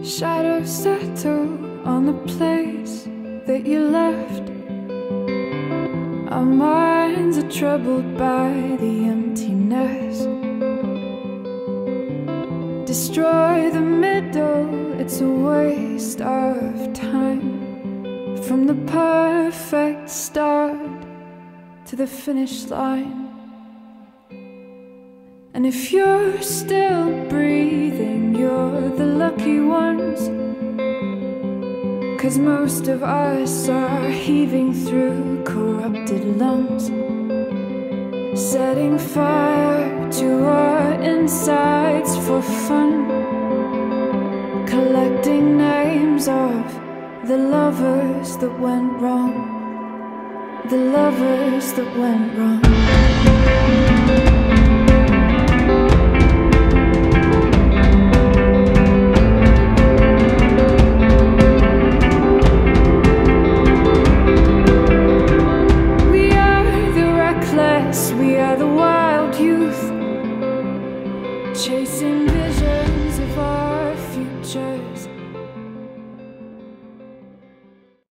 Shadows settle on the place that you left. Our minds are troubled by the emptiness. Destroy the middle, it's a waste of time. From the perfect start to the finish line. And if you're still breathing, you're the lucky ones, 'cause most of us are heaving through corrupted lungs, setting fire to our insides for fun, collecting names of the lovers that went wrong, the lovers that went wrong.